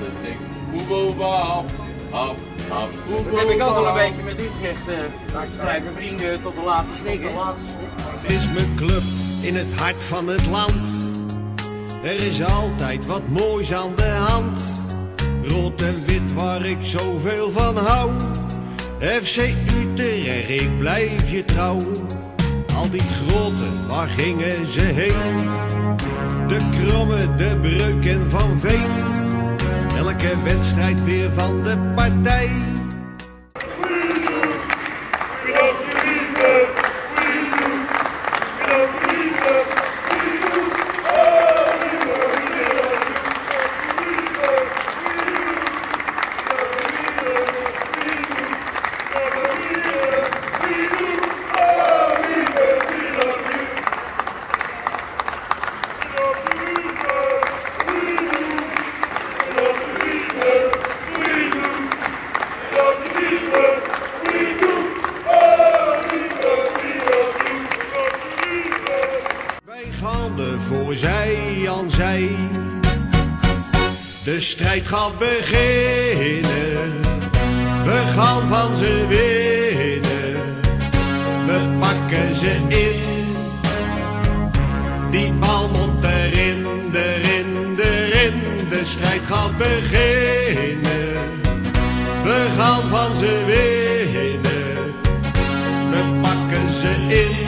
sting. Boeboba, hap, hap, Dat heb ik ook al een beetje met Utrecht. Blijven vrienden tot de laatste snik. Het is mijn club in het hart van het land. Er is altijd wat moois aan de hand. Rood en wit waar ik zoveel van hou. FC Utrecht, ik blijf je trouw. Al die groten, waar gingen ze heen? De Kromme, de Breuk en Van Veen. Elke wedstrijd weer van de partij. Voor zij aan zij. De strijd gaat beginnen. We gaan van ze winnen. We pakken ze in. Die bal moet erin, erin, erin. De strijd gaat beginnen. We gaan van ze winnen. We pakken ze in.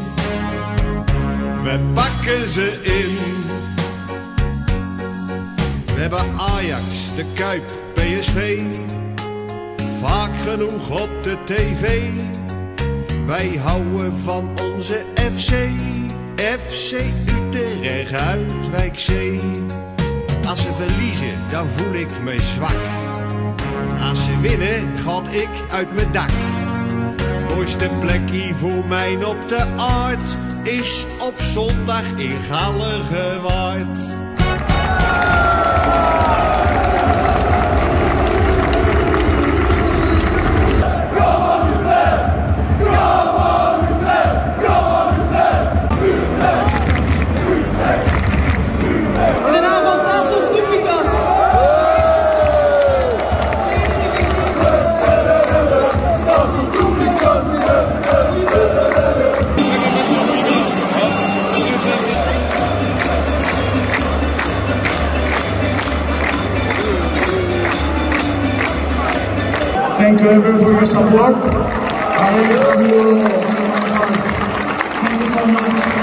We pakken ze in. We hebben Ajax, de Kuip, PSV. Vaak genoeg op de tv. Wij houden van onze FC. FC Utrecht uit Wijkzee. Als ze verliezen, dan voel ik me zwak. Als ze winnen, gaat ik uit mijn dak. Mooiste plekje voor mij op de aard is op zondag in Galgenwaard. In de naam van Tasos Nuficas. Thank you everyone for your support. I love you. Thank you so much.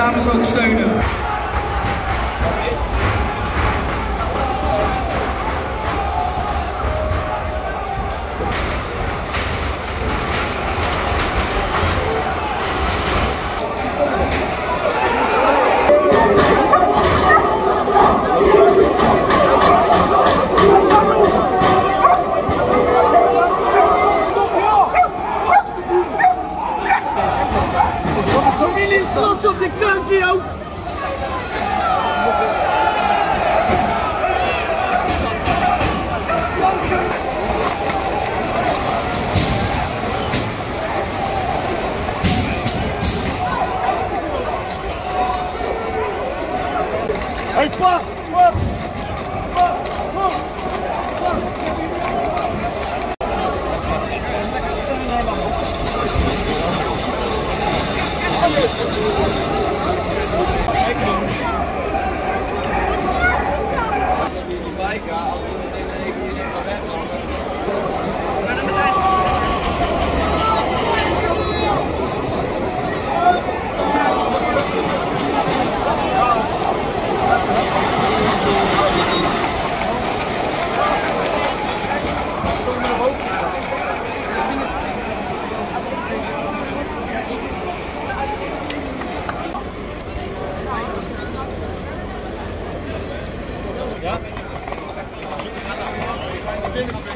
dames ook steunen. Trots op je country, joh! Hey, pa! Pa! Pa! Ja?